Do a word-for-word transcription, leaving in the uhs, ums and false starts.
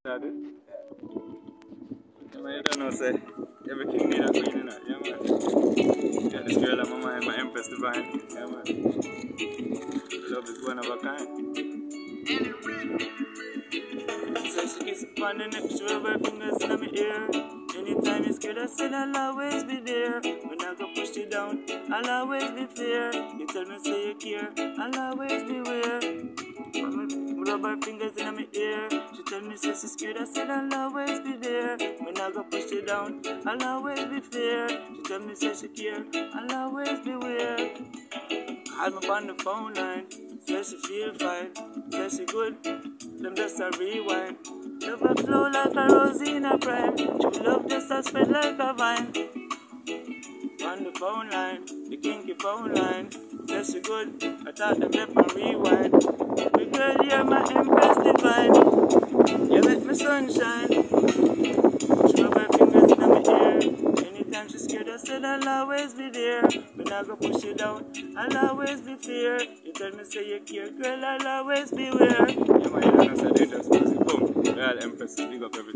Daddy? Yeah, man, you don't know, say, every king need a queen, you know? Yeah, man. Yeah, this girl on my mind, my Empress Divine. Yeah, man. Love is one of a kind. Sexy kiss upon the neck, show her fingers in my ear. Anytime you're scared, I said I'll always be there. When I go push you down, I'll always be fair. You tell me say you care, I'll always be where. Rub her fingers in my ear. She tell me say she's scared, I said I'll always be there. When I go push you down, I'll always be fair. She tell me say she care, I'll always be where. Call me on the phone line, say she feel fine, say she good, them just a rewind. Love her flow like a rose in a prime, true love just a spread like a vine. On the phone line, the kinky phone line, say she good, I thought them left my rewind. My girl, you're my Empress Divine, you make me sunshine. She rub her fingers in my ear. Anytime she's scared, I said I'll always be there. When I go push you down, I'll always be fair. You tell me say you care, girl, I'll always be where. Yeah, man, you don't know, say they just music. Boom, Royal Empress, big up everything.